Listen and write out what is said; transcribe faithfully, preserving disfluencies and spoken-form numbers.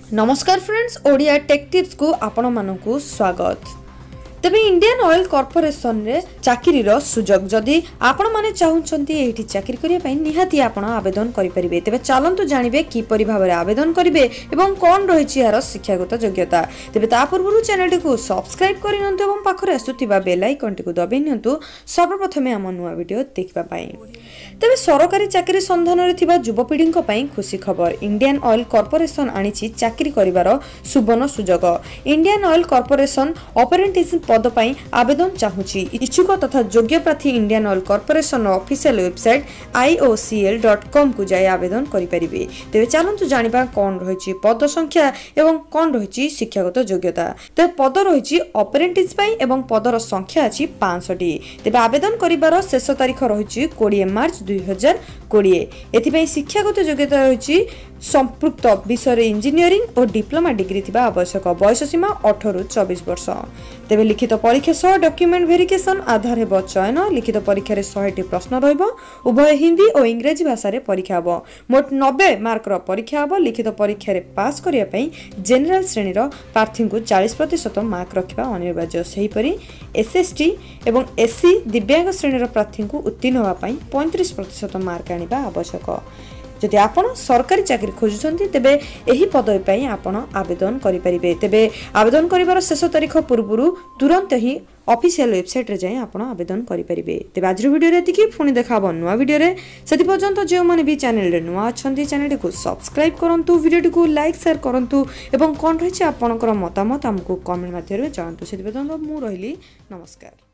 नमस्कार friends, Odia take tips को आपण मानकु स्वागत। तेबे इंडियन ऑयल कॉर्पोरेशन रे चाकरी रो सुजोग जदि आपण माने चाहुचंती एठी चाकरी करिया पई निहाती आपण आवेदन करि परिबे। तेबे चलंतु जानिबे की परि भाबरे आवेदन करिवे एवं कोन रहिछि यार शिक्षागत योग्यता। तेबे ता पूर्वरु चैनल को सब्सक्राइब करिनंतु एवं पाखरे आसुथिबा बेल आइकन को दबे नियंतु सर्वप्रथमे हम नुवा वीडियो देखबा पई। तेबे सरकारी चाकरी संधान रे थिबा युवपीढ़ी पई खुशी खबर। इंडियन ऑयल कॉर्पोरेशन आनिछि चाकरी करिवार सुवर्ण सुजोग। इंडियन ऑयल कॉर्पोरेशन ऑपरेंटिस पद पई आवेदन चाहुछि। इच्छुक तथा योग्य प्रार्थी Indian Oil Corporation official website I O C L dot com को जाय आवेदन करि परिबे। तेबे चलंतु जानिबा कोन रहिछि पद संख्या एवं कोन रहिछि शिक्षागत योग्यता। तेबे पद रहिछि ऑपरेंटिस पई एवं पदर संख्या अछि पाँच सौ टी। तेबे आवेदन करिवार शेष तारीख रहिछि बीस मार्च दो हज़ार बीस। एथिपई शिक्षागत योग्यता रहिछि संपृक्त विषय इंजीनियरिंग और डिप्लोमा डिग्री थिबा आवश्यक। बयस सीमा अठारह रु चौबीस वर्ष। तेबे लिखित परीक्षा सह डॉक्यूमेंट वेरिफिकेशन आधार हेबो चयन। लिखित परीक्षा रे सौ टी प्रश्न रहइबो। उभय हिंदी और इंग्रजी भाषा रे परीक्षा हबो। मोट नब्बे मार्क रो परीक्षा हबो। लिखित परीक्षा रे पास करिया पई जनरल श्रेणी रो प्रार्थी को चालीस प्रतिशत मार्क रखिबा अनिवार्य। सही परी एसएसटी एवं एससी दिव्यांग श्रेणी रो प्रार्थी को उत्तीर्ण होबा पई पैंतीस प्रतिशत मार्क आनिबा आवश्यक। जदि आपण सरकारी चाकरी खोजुछंती तेबे एही पदवी पई आपण आवेदन करि परिबे। तेबे आवेदन करिवार शेष तारीख पूर्वरु तुरंत ही ऑफिशियल वेबसाइट रे जाय आपण आवेदन करि परिबे। तेबे आज वीडियो रे एतिकी पुनी देखाबो नुवा वीडियो रे। सेति पर्यंत जे माने भी चैनल रे नुवा अछंती चैनल को सब्सक्राइब करंतु, वीडियो को लाइक शेयर करंतु एवं कोन रहिछि आपनकर मतामत हमकु कमेंट माध्यम रे जणांतु। सेति पर्यंत मु रहिली नमस्कार।